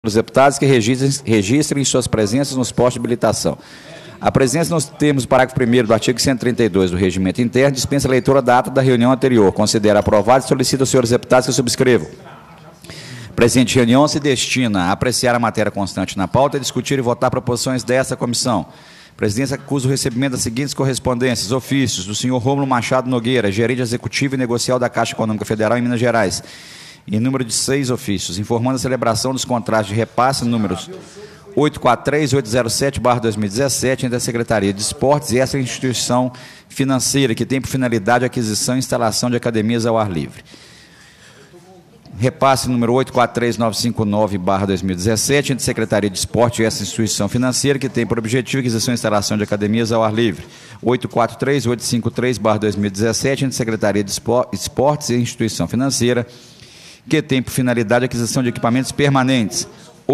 Os deputados que registrem suas presenças nos postos de habilitação. A presença nos termos do parágrafo 1º do artigo 132 do Regimento Interno dispensa a leitura da ata da reunião anterior. Considera aprovado e solicita aos senhores deputados que subscrevam. Presente reunião se destina a apreciar a matéria constante na pauta e discutir e votar proposições desta comissão. A presidência acusa o recebimento das seguintes correspondências: ofícios do senhor Rômulo Machado Nogueira, gerente executivo e negocial da Caixa Econômica Federal em Minas Gerais, em número de 6 ofícios, informando a celebração dos contratos de repasse números 843 e 807/2017 entre a Secretaria de Esportes e essa instituição financeira, que tem por finalidade a aquisição e instalação de academias ao ar livre. Repasse número 843959/2017 entre a Secretaria de Esportes e essa instituição financeira, que tem por objetivo a aquisição e instalação de academias ao ar livre. 843 e 853/2017 entre a Secretaria de Esportes e a instituição financeira, que tem por finalidade a aquisição de equipamentos permanentes.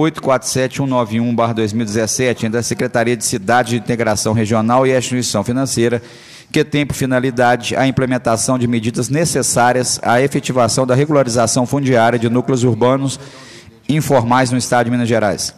847-191/2017, entre a Secretaria de Cidade de Integração Regional e a instituição financeira, que tem por finalidade a implementação de medidas necessárias à efetivação da regularização fundiária de núcleos urbanos informais no Estado de Minas Gerais.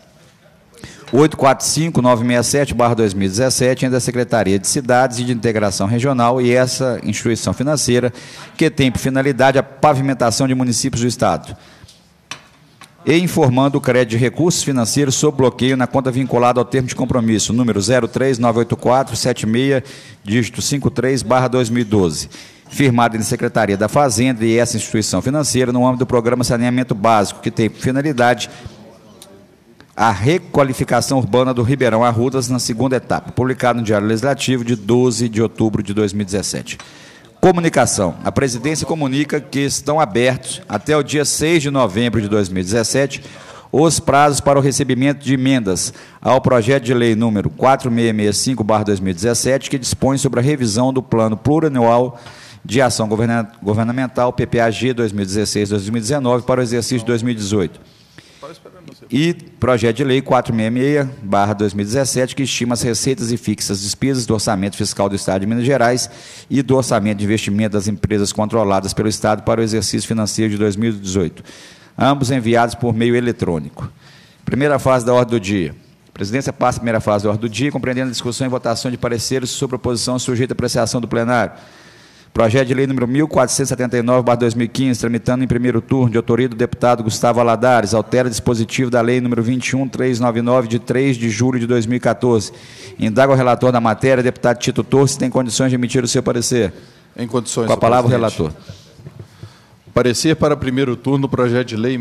845-967/2017, entre a Secretaria de Cidades e de Integração Regional e essa instituição financeira, que tem por finalidade a pavimentação de municípios do Estado. E informando o crédito de recursos financeiros sob bloqueio na conta vinculada ao termo de compromisso, número 0398476, dígito 53/2012, firmado na Secretaria da Fazenda e essa instituição financeira no âmbito do Programa Saneamento Básico, que tem por finalidade a requalificação urbana do Ribeirão Arrudas na segunda etapa, publicado no Diário Legislativo de 12 de outubro de 2017. Comunicação. A presidência comunica que estão abertos até o dia 6 de novembro de 2017 os prazos para o recebimento de emendas ao projeto de lei número 4665/2017, que dispõe sobre a revisão do Plano Plurianual de Ação Governamental, PPAG 2016-2019, para o exercício de 2018. E projeto de lei 466/2017, que estima as receitas e fixa as despesas do orçamento fiscal do Estado de Minas Gerais e do orçamento de investimento das empresas controladas pelo Estado para o exercício financeiro de 2018, ambos enviados por meio eletrônico. Primeira fase da ordem do dia. A presidência passa a primeira fase da ordem do dia, compreendendo a discussão e votação de pareceres sobre a proposição sujeita à apreciação do plenário. Projeto de lei número 1479/2015, tramitando em primeiro turno, de autoria do deputado Gustavo Aladares, altera dispositivo da lei número 21399, de 3 de julho de 2014. Indaga o relator da matéria, deputado Tito Torres, se tem condições de emitir o seu parecer. Em condições, com a palavra o relator. Parecer para primeiro turno do projeto de lei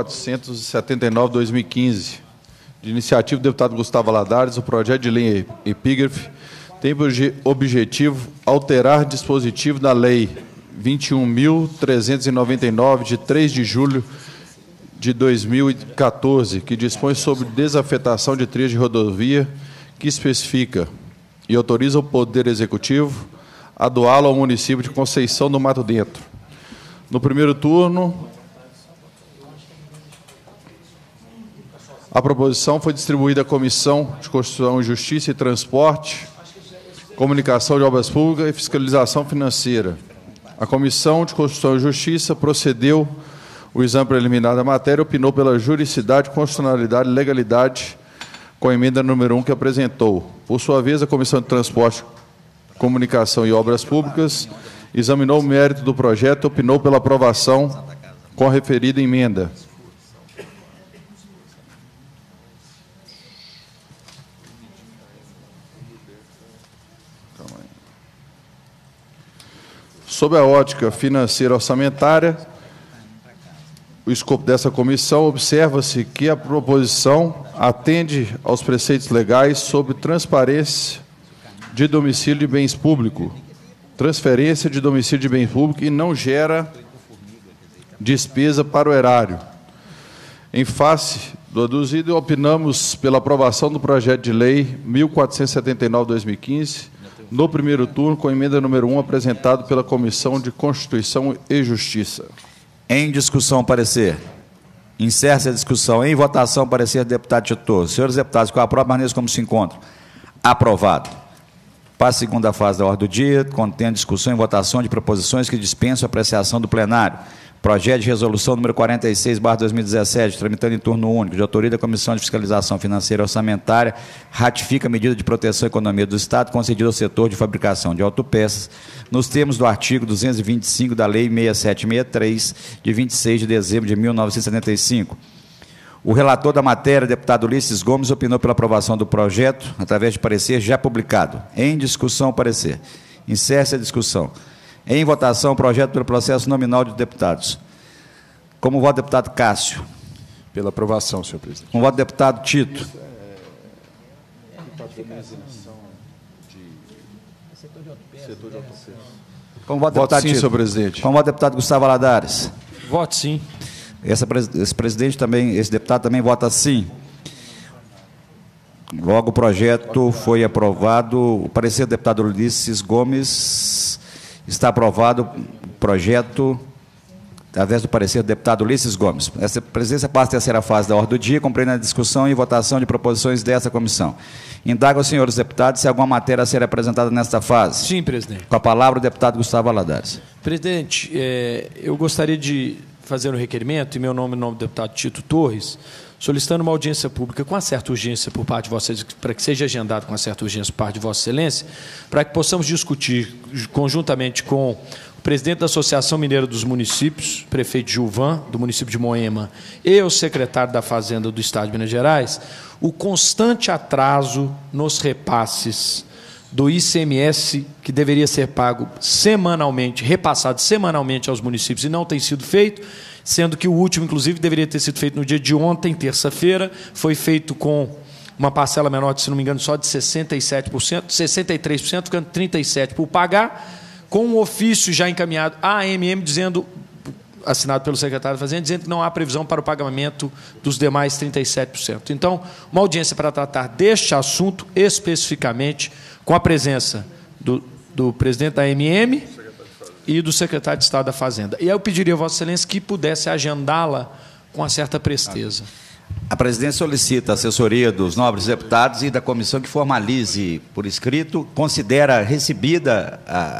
1479/2015, de iniciativa do deputado Gustavo Aladares, o projeto de lei epígrafe tem por objetivo alterar dispositivo da Lei 21.399, de 3 de julho de 2014, que dispõe sobre desafetação de trilhas de rodovia, que especifica e autoriza o Poder Executivo a doá-lo ao município de Conceição do Mato Dentro. No primeiro turno, a proposição foi distribuída à Comissão de Constituição, Justiça e Transporte, Comunicação de Obras Públicas e Fiscalização Financeira. A Comissão de Constituição e Justiça procedeu o exame preliminar da matéria, opinou pela juridicidade, constitucionalidade e legalidade com a emenda número 1 que apresentou. Por sua vez, a Comissão de Transporte, Comunicação e Obras Públicas examinou o mérito do projeto e opinou pela aprovação com a referida emenda. Sob a ótica financeira orçamentária, o escopo dessa comissão, observa-se que a proposição atende aos preceitos legais sobre transparência de domicílio de bens públicos, transferência de domicílio de bens públicos e não gera despesa para o erário. Em face do aduzido, opinamos pela aprovação do projeto de lei 1479/2015, no primeiro turno, com a emenda número 1, apresentado pela Comissão de Constituição e Justiça. Em discussão, parecer. Encerra-se a discussão. Em votação, parecer do deputado Tito Torres. Senhores deputados, com a própria maneira como se encontram. Aprovado. Para a segunda fase da ordem do dia, contendo discussão e votação de proposições que dispensam a apreciação do plenário. Projeto de resolução número 46/2017, tramitando em turno único, de autoria da Comissão de Fiscalização Financeira e Orçamentária, ratifica a medida de proteção à economia do Estado concedida ao setor de fabricação de autopeças, nos termos do artigo 225 da Lei 6763, de 26 de dezembro de 1975. O relator da matéria, deputado Ulisses Gomes, opinou pela aprovação do projeto, através de parecer já publicado. Em discussão, o parecer. Encerra-se a discussão. Em votação, o projeto pelo processo nominal de deputados. Como voto, deputado Cássio. Pela aprovação, senhor presidente. Como voto, deputado Tito. Como voto, deputado sim, Tito. senhor presidente. Como voto, deputado Gustavo Valadares. Voto sim. Esse deputado também vota sim. Logo, o projeto foi aprovado. O parecer do deputado Ulisses Gomes está aprovado. O projeto, através do parecer do deputado Ulisses Gomes. Essa presidência passa a terceira fase da ordem do dia, compreende a discussão e votação de proposições desta comissão. Indago aos senhores deputados se alguma matéria a ser apresentada nesta fase. Sim, presidente. Com a palavra, o deputado Gustavo Valadares. Presidente, eu gostaria de fazer um requerimento, em meu nome e em nome do deputado Tito Torres, solicitando uma audiência pública com uma certa urgência por parte de Vossa Excelência, para que seja agendado com uma certa urgência por parte de Vossa Excelência, para que possamos discutir conjuntamente com o presidente da Associação Mineira dos Municípios, prefeito Gilvan, do município de Moema, e o secretário da Fazenda do Estado de Minas Gerais, o constante atraso nos repasses do ICMS, que deveria ser pago semanalmente, repassado semanalmente aos municípios, e não tem sido feito, sendo que o último, inclusive, deveria ter sido feito no dia de ontem, terça-feira, foi feito com uma parcela menor, se não me engano, só de 67%, 63%, ficando 37% por pagar, com um ofício já encaminhado à AMM, dizendo, assinado pelo secretário da Fazenda, dizendo que não há previsão para o pagamento dos demais 37%. Então, uma audiência para tratar deste assunto especificamente, com a presença do presidente da AMM e do secretário de Estado da Fazenda. E eu pediria a Vossa Excelência que pudesse agendá-la com uma certa presteza. A presidência solicita a assessoria dos nobres deputados e da comissão que formalize por escrito, considera recebida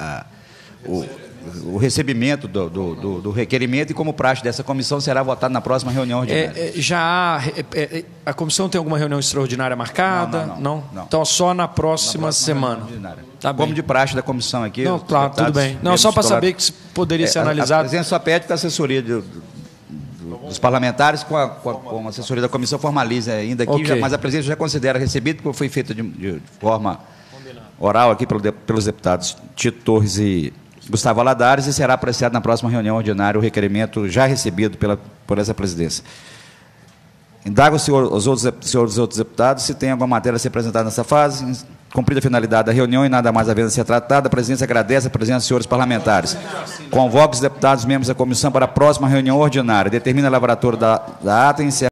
o recebimento do requerimento e, como praxe dessa comissão, será votado na próxima reunião ordinária. A comissão tem alguma reunião extraordinária marcada? Não. Então, só na próxima semana. Tá, como de praxe da comissão aqui. Não, claro, tudo bem. Não, só para saber que poderia ser analisado. A presidência só pede que a assessoria dos parlamentares com a assessoria da comissão formalize ainda aqui, Okay. mas a presidência já considera recebido, porque foi feito de forma oral aqui pelos deputados Tito Torres e Gustavo Valadares, e será apreciado na próxima reunião ordinária o requerimento já recebido por essa presidência. Indago os outros deputados se tem alguma matéria a ser apresentada nessa fase. Cumprida a finalidade da reunião e nada mais havendo a ser tratado, a presidência agradece a presença dos senhores parlamentares. Convoca os deputados membros da comissão para a próxima reunião ordinária. Determina a lavratura da ata e encerra